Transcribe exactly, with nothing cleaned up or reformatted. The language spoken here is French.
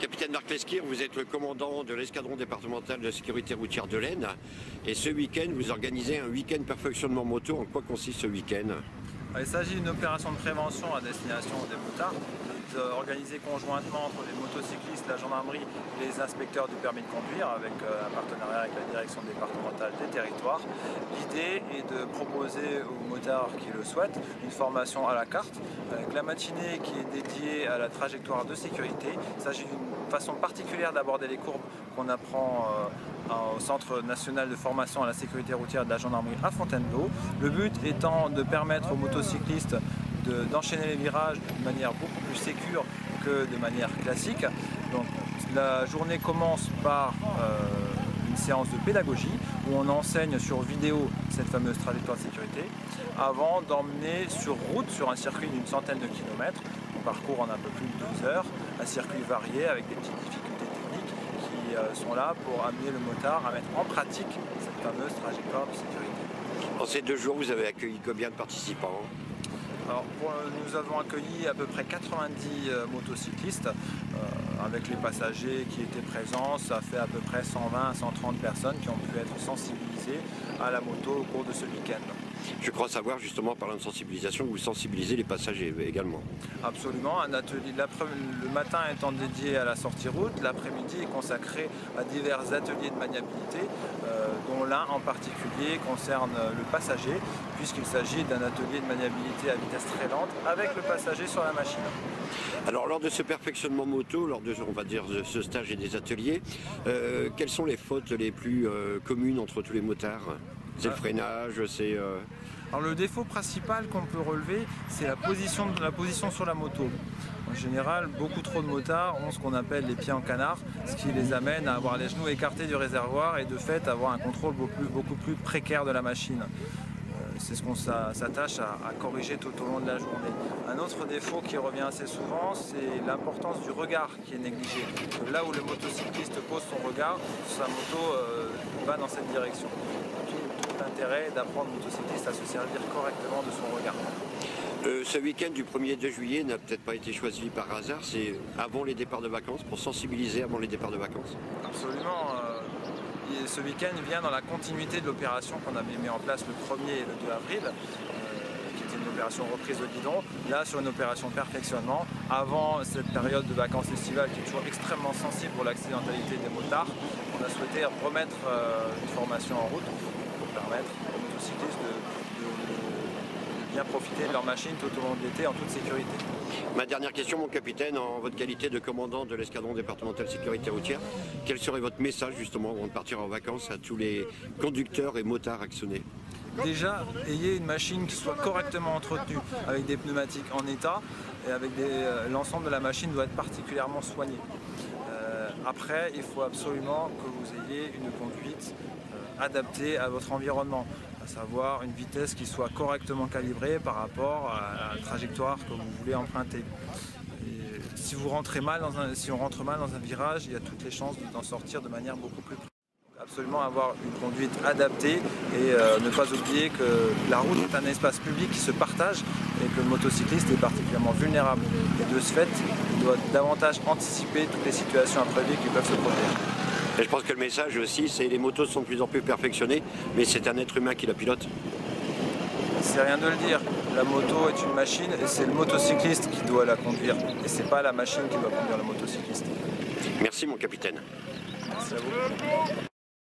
Capitaine Marc Lesquire, vous êtes le commandant de l'escadron départemental de sécurité routière de l'Aisne. Et ce week-end, vous organisez un week-end perfectionnement moto. En quoi consiste ce week-end? Il s'agit d'une opération de prévention à destination des motards, organisée conjointement entre les motocyclistes, la gendarmerie et les inspecteurs du permis de conduire, avec un partenariat avec la direction départementale des territoires. L'idée est de proposer aux motards qui le souhaitent une formation à la carte, avec la matinée qui est dédiée à la trajectoire de sécurité. Il s'agit d'une façon particulière d'aborder les courbes qu'on apprend au Centre national de formation à la sécurité routière de la gendarmerie à Fontainebleau. Le but étant de permettre aux motocyclistes d'enchaîner les virages de manière beaucoup plus sécure que de manière classique. Donc, la journée commence par euh, une séance de pédagogie où on enseigne sur vidéo cette fameuse trajectoire de sécurité avant d'emmener sur route, sur un circuit d'une centaine de kilomètres. On parcourt en un peu plus de deux heures, un circuit varié avec des petites difficultés techniques qui euh, sont là pour amener le motard à mettre en pratique cette fameuse trajectoire de sécurité. En ces deux jours, vous avez accueilli combien de participants? Alors, pour, nous avons accueilli à peu près quatre-vingt-dix euh, motocyclistes euh, avec les passagers qui étaient présents. Ça fait à peu près cent vingt à cent trente personnes qui ont pu être sensibilisées à la moto au cours de ce week-end. Je crois savoir justement, parlant de sensibilisation, que vous sensibilisez les passagers également. Absolument, un atelier, le matin étant dédié à la sortie route, l'après-midi est consacré à divers ateliers de maniabilité, euh, dont l'un en particulier concerne le passager, puisqu'il s'agit d'un atelier de maniabilité à vitesse très lente avec le passager sur la machine. Alors lors de ce perfectionnement moto, lors de, on va dire, de ce stage et des ateliers, euh, quelles sont les fautes les plus euh, communes entre tous les motards? C'est le freinage, c'est... Euh... Alors le défaut principal qu'on peut relever, c'est la position, la position sur la moto. En général, beaucoup trop de motards ont ce qu'on appelle les pieds en canard, ce qui les amène à avoir les genoux écartés du réservoir et de fait avoir un contrôle beaucoup plus, beaucoup plus précaire de la machine. C'est ce qu'on s'attache à, à corriger tout au long de la journée. Un autre défaut qui revient assez souvent, c'est l'importance du regard qui est négligé. Là où le motocycliste pose son regard, sa moto euh, va dans cette direction. Tout, tout l'intérêt d'apprendre au motocycliste à se servir correctement de son regard. Euh, ce week-end du premier deux juillet n'a peut-être pas été choisi par hasard, c'est avant les départs de vacances, pour sensibiliser avant les départs de vacances? Absolument. Euh, Et ce week-end vient dans la continuité de l'opération qu'on avait mis en place le premier et le deux avril, euh, qui était une opération reprise de guidon, là sur une opération perfectionnement, avant cette période de vacances estivales qui est toujours extrêmement sensible pour l'accidentalité des motards. On a souhaité remettre euh, une formation en route pour permettre aux motocyclistes de, de, de bien profiter de leur machine tout au long de l'été en toute sécurité. Ma dernière question, mon capitaine, en votre qualité de commandant de l'escadron départemental sécurité routière, quel serait votre message justement avant de partir en vacances à tous les conducteurs et motards actionnés? Déjà, ayez une machine qui soit correctement entretenue, avec des pneumatiques en état et avec euh, l'ensemble de la machine doit être particulièrement soigné. Euh, après, il faut absolument que vous ayez une conduite euh, adaptée à votre environnement, à savoir une vitesse qui soit correctement calibrée par rapport à la trajectoire que vous voulez emprunter. Et si, vous rentrez mal dans un, si on rentre mal dans un virage, il y a toutes les chances d'en sortir de manière beaucoup plus... Absolument avoir une conduite adaptée et euh, ne pas oublier que la route est un espace public qui se partage et que le motocycliste est particulièrement vulnérable. Et de ce fait, il doit davantage anticiper toutes les situations imprévues qui peuvent se produire. Et je pense que le message aussi, c'est que les motos sont de plus en plus perfectionnées, mais c'est un être humain qui la pilote. C'est rien de le dire. La moto est une machine et c'est le motocycliste qui doit la conduire. Et c'est pas la machine qui doit conduire le motocycliste. Merci mon capitaine. Merci à vous.